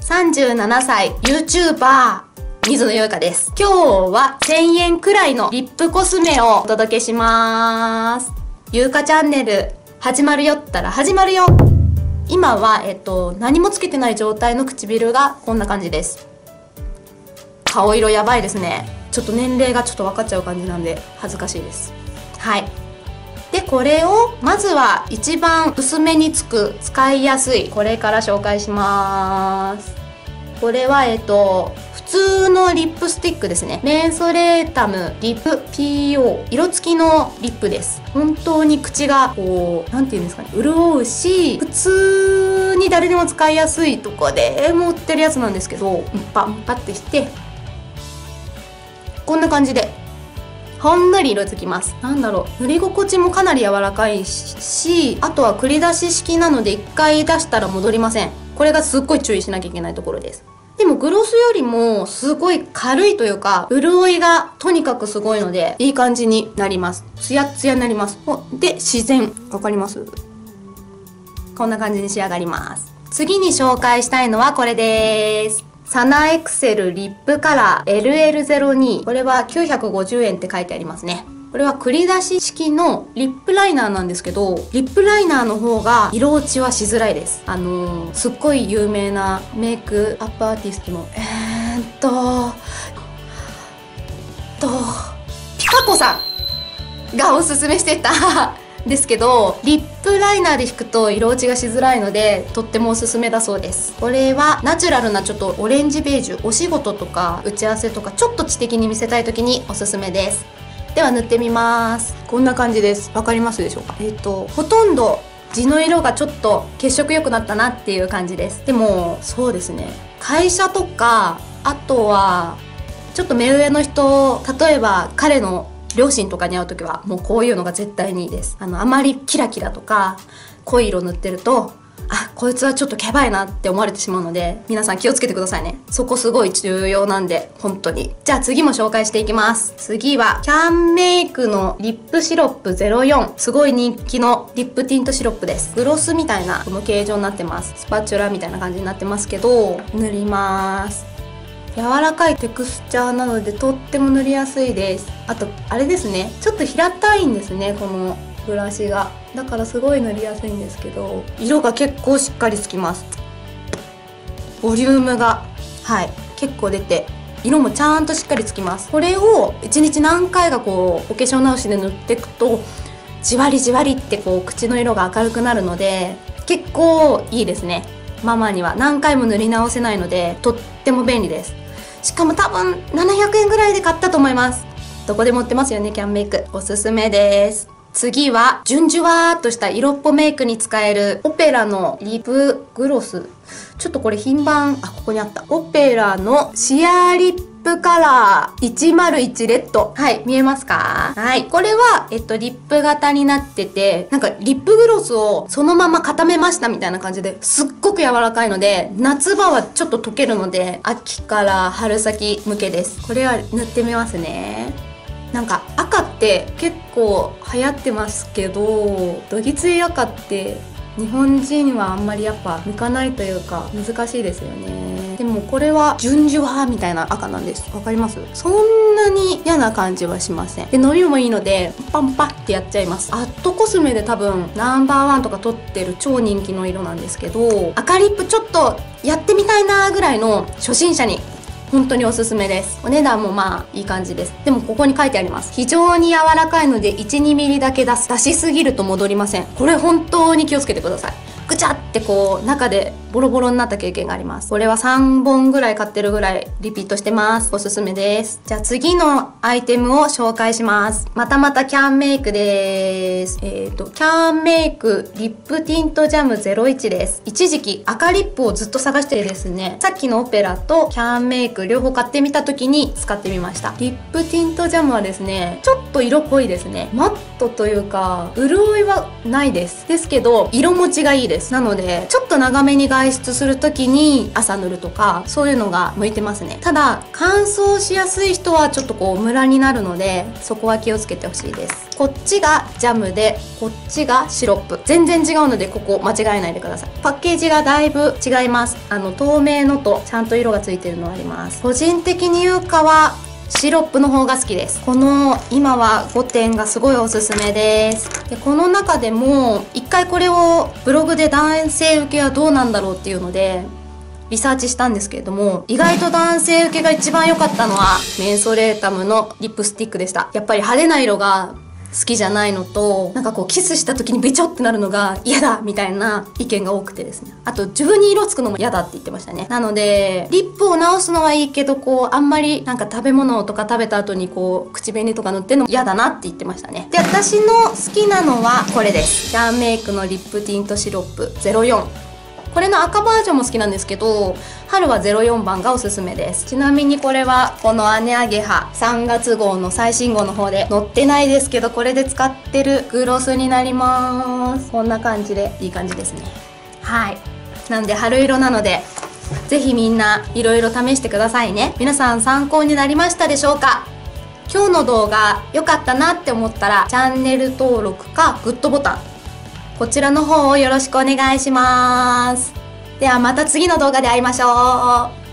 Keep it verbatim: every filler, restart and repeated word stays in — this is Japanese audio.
さんじゅうななさい YouTuber 水野ゆうかです。今日はせんえんくらいのリップコスメをお届けします。ゆうかチャンネル始まるよったら始まるよ。今はえっと何もつけてない状態の唇がこんな感じです。顔色やばいですね。ちょっと年齢がちょっと分かっちゃう感じなんで恥ずかしいです。はい。でこれをまずは一番薄めにつく使いやすいこれから紹介します。これはえっと普通のリップスティックですね。メンソレータムリップ ピーオー 色付きのリップです。本当に口がこうなんていうんですかね、潤うし普通に誰でも使いやすいとこでも売ってるやつなんですけど、パンパってしてこんな感じでほんのり色づきます。なんだろう、塗り心地もかなり柔らかいし、あとは繰り出し式なのでいっかい出したら戻りません。これがすっごい注意しなきゃいけないところです。でもグロスよりもすごい軽いというか、潤いがとにかくすごいのでいい感じになります。ツヤツヤになります。で自然、わかります？こんな感じに仕上がります。次に紹介したいのはこれです。サナエクセルリップカラー エルエルゼロに。これはきゅうひゃくごじゅうえんって書いてありますね。これは繰り出し式のリップライナーなんですけど、リップライナーの方が色落ちはしづらいです。あのー、すっごい有名なメイクアップアーティストのえーっととピカ子さんがおすすめしてたですけど、リップライナーで引くと色落ちがしづらいのでとってもおすすめだそうです。これはナチュラルなちょっとオレンジベージュ、お仕事とか打ち合わせとかちょっと知的に見せたい時におすすめです。では塗ってみます。こんな感じです。わかりますでしょうか？えっとほとんど地の色がちょっと血色良くなったなっていう感じです。でもそうですね、会社とかあとはちょっと目上の人、例えば彼の両親とかに会う時はもうこういうのが絶対にいいです。あのあまりキラキラとか濃い色塗ってると、あ、こいつはちょっとケバいなって思われてしまうので、皆さん気をつけてくださいね。そこすごい重要なんで、本当に。じゃあ次も紹介していきます。次はキャンメイクのリップシロップゼロよん。すごい人気のリップティントシロップです。グロスみたいなこの形状になってます。スパチュラみたいな感じになってますけど、塗ります。柔らかいテクスチャーなのでとっても塗りやすいです。あとあれですね、ちょっと平たいんですね、このブラシが。だからすごい塗りやすいんですけど、色が結構しっかりつきます。ボリュームがはい結構出て、色もちゃんとしっかりつきます。これをいちにち何回かこうお化粧直しで塗っていくとじわりじわりってこう口の色が明るくなるので結構いいですね。ママには何回も塗り直せないのでとっても便利です。しかも多分ななひゃくえんぐらいで買ったと思います。どこでも売ってますよね、キャンメイク。おすすめです。次は純じゅわーっとした色っぽメイクに使えるオペラのリップグロス。ちょっとこれ品番、あ、ここにあった。オペラのシアーリップカラーいちまるいちレッド。はい、見えますか？はい。これは、えっと、リップ型になってて、なんかリップグロスをそのまま固めましたみたいな感じですっごく柔らかいので、夏場はちょっと溶けるので、秋から春先向けです。これは塗ってみますね。なんか赤って結構流行ってますけど、どぎつい赤って日本人はあんまりやっぱ向かないというか難しいですよね。でもこれは純ジュワーみたいな赤なんです。わかります？そんなに嫌な感じはしません。で飲みもいいのでパンパってやっちゃいます。アットコスメで多分ナンバーワンとか取ってる超人気の色なんですけど、赤リップちょっとやってみたいなぐらいの初心者に本当におすすめです。お値段もまあいい感じです。でもここに書いてあります。非常に柔らかいのでいち、にミリだけ出す。出しすぎると戻りません。これ本当に気をつけてください。ぐちゃってこう中でボロボロになった経験があります。これはさんぼんぐらい買ってるぐらいリピートしてます。おすすめです。じゃあ次のアイテムを紹介します。またまたキャンメイクです。えっとキャンメイクリップティントジャムゼロいちです。一時期赤リップをずっと探してですね、さっきのオペラとキャンメイク両方買ってみた時に使ってみました。リップティントジャムはですね、ちょっと色濃いですね。マットというか潤いはないです。ですけど色持ちがいいです。なのでちょっと長めに外外出する時に朝塗るとか、そういうのが向いてますね。ただ乾燥しやすい人はちょっとこうムラになるので、そこは気をつけてほしいです。こっちがジャムで、こっちがシロップ。全然違うので、ここ間違えないでください。パッケージがだいぶ違います。あの透明のとちゃんと色がついてるのあります。個人的に優香はシロップの方が好きです。この今はごてんがすごいおすすめです。でこの中でも一回これをブログで男性受けはどうなんだろうっていうのでリサーチしたんですけれども、意外と男性受けが一番良かったのはメンソレータムのリップスティックでした。やっぱり派手な色が好きじゃないのと、なんかこうキスした時にベチョってなるのが嫌だみたいな意見が多くてですね、あと自分に色つくのも嫌だって言ってましたね。なのでリップを直すのはいいけど、こうあんまりなんか食べ物とか食べた後にこう口紅とか塗ってるの嫌だなって言ってましたね。で私の好きなのはこれです。キャンメイクのリップティントシロップゼロよん。これの赤バージョンも好きなんですけど、春はゼロよんばんがおすすめです。ちなみにこれはこのアネアゲハさんがつ号の最新号の方で載ってないですけど、これで使ってるグロスになります。こんな感じでいい感じですね。はい、なんで春色なのでぜひみんないろいろ試してくださいね。皆さん参考になりましたでしょうか？今日の動画良かったなって思ったらチャンネル登録かグッドボタン、こちらの方をよろしくお願いします。ではまた次の動画で会いましょう。